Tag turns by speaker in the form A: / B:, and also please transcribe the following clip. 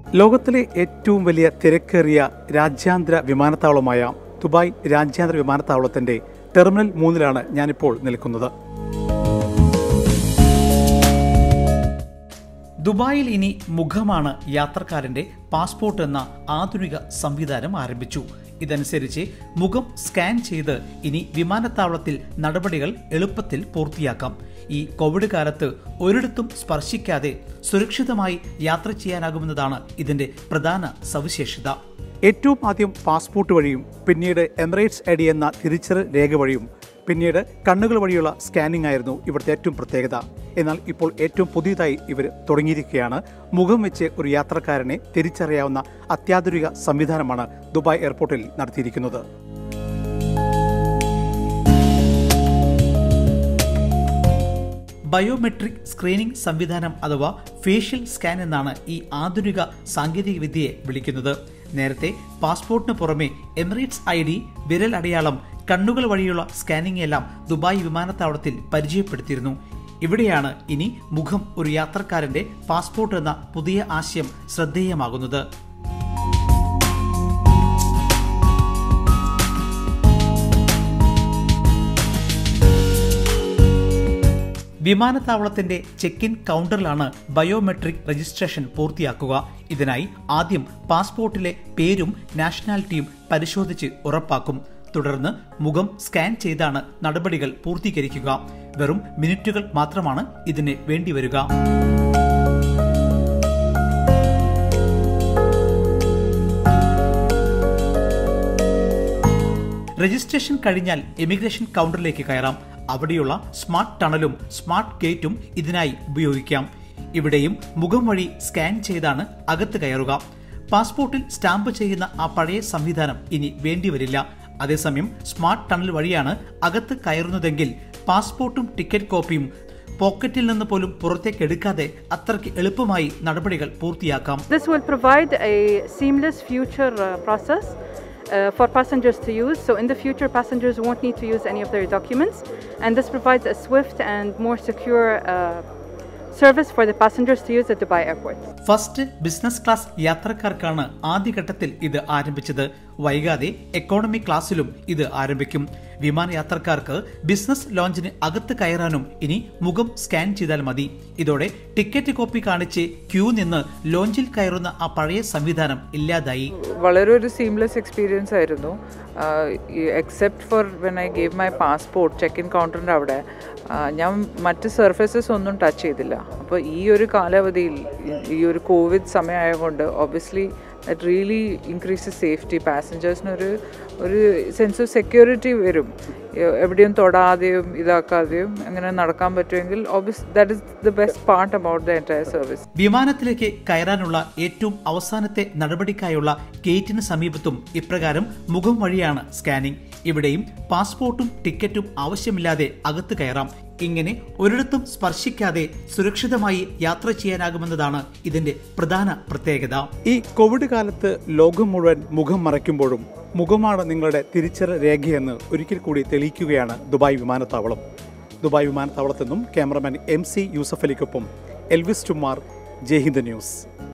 A: ലോകത്തിലെ ഏറ്റവും വലിയ തിരക്കേറിയ രാജ്യാന്തര വിമാനത്താവളമായ ദുബായ് രാജ്യാന്തര വിമാനത്താവളത്തിന്റെ ടെർമിനൽ 3-ലാണ് ഞാനിപ്പോൾ നിൽക്കുന്നത്. ദുബായിൽ ഇനി മുഖമാണ് യാത്രക്കാരന്റെ പാസ്പോർട്ട് എന്ന ആധുനിക സംവിധാനം ആരംഭിച്ചു. ഇതനുസരിച്ച് മുഖം സ്കാൻ ചെയ്ത് ഇനി വിമാനത്താവളത്തിൽ നടപടികൾ എളുപ്പത്തിൽ പൂർത്തിയാക്കാം. ഈ കോവിഡ് കാലത്ത് ഒരിടത്തും സ്പർശിക്കാതെ സുരക്ഷിതമായി യാത്ര ചെയ്യാനാകുമെന്നതാണ് ഇതിന്റെ പ്രധാന സവിശേഷത. ഏറ്റവും ആദ്യം പാസ്പോർട്ട് വഴിയും പിന്നീട് എമിറേറ്റ്സ് ഐഡി എന്ന തിരിച്ചറിയൽ രേഖ വഴിയും പിന്നീട് കണ്ണുകൾ വഴിയുള്ള സ്കാനിംഗ് ആയിരുന്നു ഇവിടുത്തെ ഏറ്റവും പ്രത്യേകത. എന്നാൽ ഇപ്പോൾ ഏറ്റവും പുതിയതായി ഇവർ തുടങ്ങിയിരിക്കുകയാണ്. മുഖം വെച്ച് ഒരു യാത്രക്കാരനെ തിരിച്ചറിയാവുന്ന അത്യാധുനിക സംവിധാനമാണ് ദുബായ് എയർപോർട്ടിൽ നടത്തിയിരിക്കുന്നത്. ബയോമെട്രിക് സ്ക്രീനിംഗ് സംവിധാനം അഥവാ ഫേഷ്യൽ സ്കാൻ എന്നാണ് ഈ ആധുനിക സാങ്കേതിക വിദ്യയെ വിളിക്കുന്നത്. നേരത്തെ പാസ്പോർട്ടിന് പുറമെ എമിറേറ്റ്സ് ഐഡി, വിരൽ അടയാളം, കണ്ണുകൾ വഴിയുള്ള സ്കാനിംഗ് എല്ലാം ദുബായ് വിമാനത്താവളത്തിൽ പരിചയപ്പെടുത്തിയിരുന്നു. ഇവിടെയാണ് ഇനി മുഖം ഒരു യാത്രക്കാരന്റെ പാസ്പോർട്ട് എന്ന പുതിയ ആശയം ശ്രദ്ധേയമാകുന്നത്. വിമാനത്താവളത്തിന്റെ ചെക്ക് ഇൻ കൗണ്ടറിലാണ് ബയോമെട്രിക് രജിസ്ട്രേഷൻ പൂർത്തിയാക്കുക. ഇതിനായി ആദ്യം പാസ്പോർട്ടിലെ പേരും നാഷണാലിറ്റിയും പരിശോധിച്ച് ഉറപ്പാക്കും. തുടർന്ന് മുഖം സ്കാൻ ചെയ്താണ് നടപടികൾ പൂർത്തീകരിക്കുക. വെറും മിനിറ്റുകൾ മാത്രമാണ് ഇതിന് വേണ്ടിവരിക. രജിസ്ട്രേഷൻ കഴിഞ്ഞാൽ ഇമിഗ്രേഷൻ കൗണ്ടറിലേക്ക് കയറാം. അവിടെയുള്ള സ്മാർട്ട് ടണലും സ്മാർട്ട് ഗേറ്റും ഇതിനായി ഉപയോഗിക്കാം. ഇവിടെയും മുഖം വഴി സ്കാൻ ചെയ്താണ് അകത്ത് കയറുക. പാസ്പോർട്ടിൽ സ്റ്റാമ്പ് ചെയ്യുന്ന ആ പഴയ സംവിധാനം ഇനി വേണ്ടിവരില്ല. അതേസമയം സ്മാർട്ട് ടണൽ വഴിയാണ് അകത്ത് കയറുന്നതെങ്കിൽ പാസ്പോർട്ടും ടിക്കറ്റ് കോപ്പിയും പോക്കറ്റിൽ നിന്ന് പോലും പുറത്തേക്ക് എടുക്കാതെ അത്രയ്ക്ക് എളുപ്പമായി നടപടികൾ പൂർത്തിയാക്കാം.
B: This will provide a seamless future process for passengers to use. So in the future, passengers won't need to use any of their documents, and this provides a swift and more secure service for the passengers to use at Dubai Airport.
A: First business class യാത്രക്കാർക്കാണ് ആദ്യഘട്ടത്തിൽ ഇത് ആരംഭിച്ചത്. വൈകാതെ economy ക്ലാസ്സിലും ഇത് ആരംഭിക്കും. വിമാനയാത്രക്കാർക്ക് business ലോഞ്ചിന് അകത്ത് കയറാനും ഇനി മുഖം സ്കാൻ ചെയ്താൽ മതി. ഇതോടെ ടിക്കറ്റ് കോപ്പി കാണിച്ച് ക്യൂ നിന്ന് ലോഞ്ചിൽ കയറുന്ന ആ പഴയ സംവിധാനം ഇല്ലാതായി.
C: വളരെ ഒരു സീംലെസ് എക്സ്പീരിയൻസ് ആയിരുന്നു. Except for when I gave my passport check in കൗണ്ടറിൻ്റെ അവിടെ ഞാൻ മറ്റ് സർഫേസസ് ഒന്നും ടച്ച് ചെയ്തില്ല. അപ്പോൾ ഈ ഒരു കാലാവധിയിൽ ഈ ഒരു കോവിഡ് സമയമായതുകൊണ്ട് obviously that really increases safety. പാസഞ്ചേഴ്സിനൊരു സെൻസ് ഓഫ് സെക്യൂരിറ്റി വരും. എവിടെയും തൊടാതെയും ഇതാക്കാതെയും അങ്ങനെ നടക്കാൻ പറ്റുമെങ്കിൽ that is the best part about the entire service.
A: വിമാനത്തിലേക്ക് കയറാനുള്ള ഏറ്റവും അവസാനത്തെ നടപടിക്കായുള്ള ഗേറ്റിന് സമീപത്തും ഇപ്രകാരം മുഖം വഴിയാണ് സ്കാനിംഗ്. ഇവിടെയും പാസ്പോർട്ടും ടിക്കറ്റും ആവശ്യമില്ലാതെ അകത്ത് കയറാം. ഇങ്ങനെ ഒരിടത്തും സ്പർശിക്കാതെ സുരക്ഷിതമായി യാത്ര ചെയ്യാനാകുമെന്നതാണ് ഇതിന്റെ പ്രധാന പ്രത്യേകത. ഈ കോവിഡ് കാലത്ത് ലോകം മുഴുവൻ മുഖം മറയ്ക്കുമ്പോഴും മുഖമാണ് നിങ്ങളുടെ തിരിച്ചറിയൽ രേഖയെന്ന് ഒരിക്കൽ കൂടി തെളിയിക്കുകയാണ് ദുബായ് വിമാനത്താവളം. ദുബായ് വിമാനത്താവളത്തിൽ നിന്നും ക്യാമറമാൻ MC യൂസഫ് അലിക്കൊപ്പം എൽവിസ് ടുമാർ, ജയ് ഹിന്ദ് ന്യൂസ്.